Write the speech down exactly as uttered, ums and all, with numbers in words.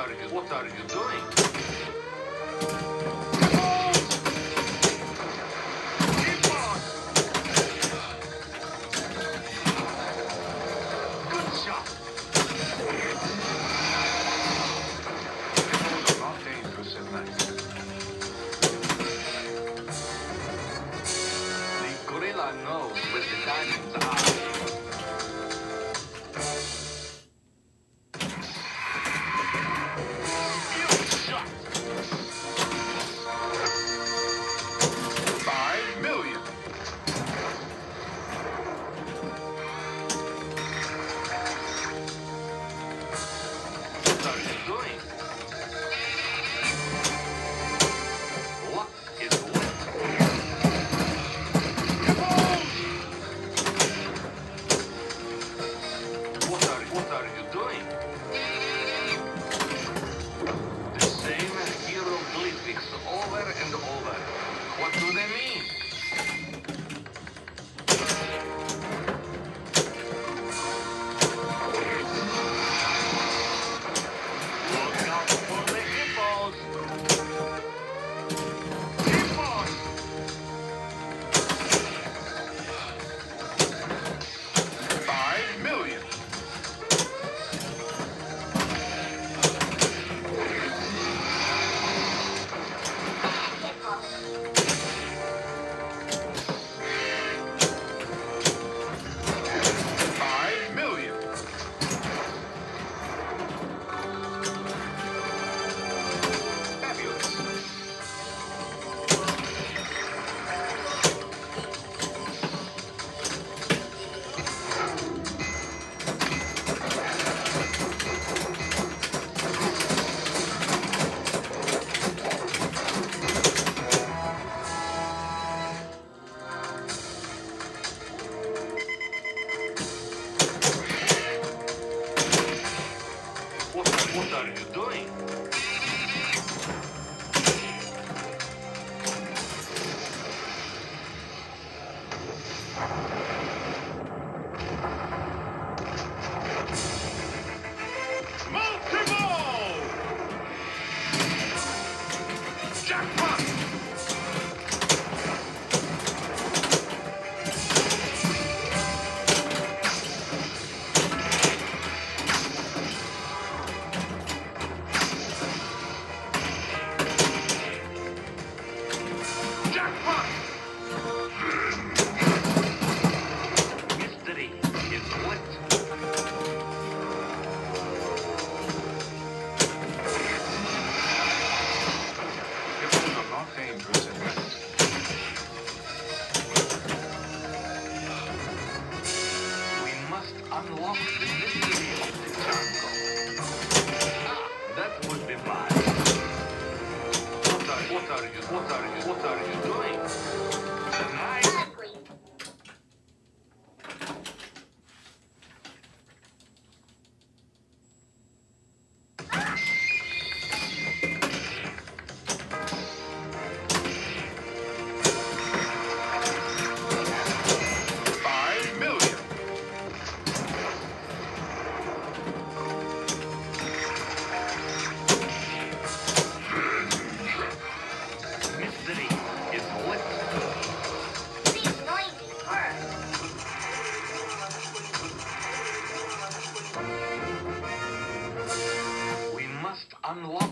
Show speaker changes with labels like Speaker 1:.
Speaker 1: are you? What are you doing? Keep on! Good shot! Those are not dangerous at night. The gorilla knows where the diamonds are. What are you doing? Multi-ball! Jackpot! Unlock the mystery of the jungle. Ah, that would be fun. What are, what are you, what are you, what are you doing? Tonight? Unlock